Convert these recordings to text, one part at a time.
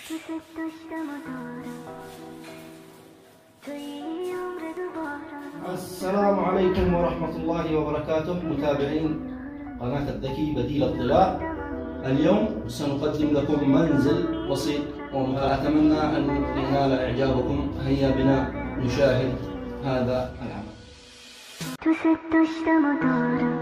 دوست داشتم و دارم توی عمر دوباره. السلام عليكم ورحمة الله وبركاته متابعين قناة الذكي بديل الطلاء. اليوم سنقدم لكم منزل بسيط وأتمنى أن ينال إعجابكم. هيا بنا نشاهد هذا العمل. دوست داشتم و دارم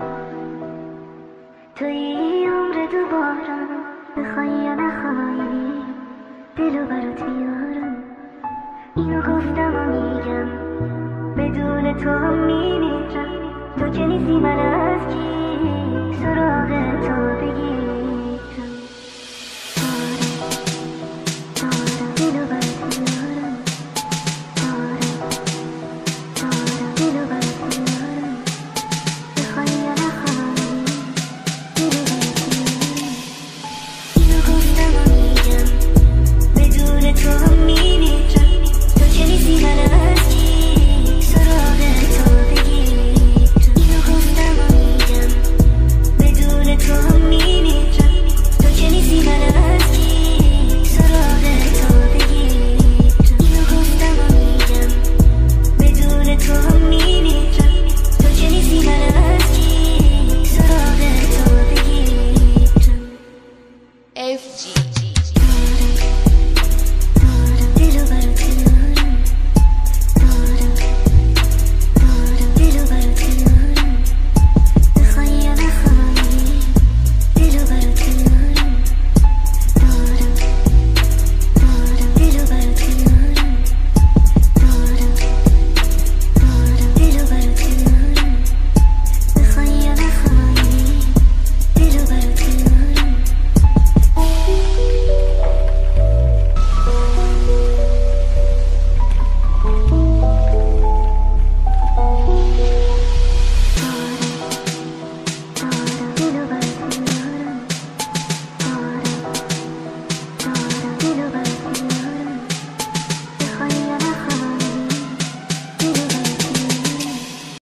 توی عمر دوباره. بخوای یا نخوای دلو برات میارم. اینو گفتم و میگم بدون تو هم میمیرم. تو که نیستی من از کی سراغ تو بگیر.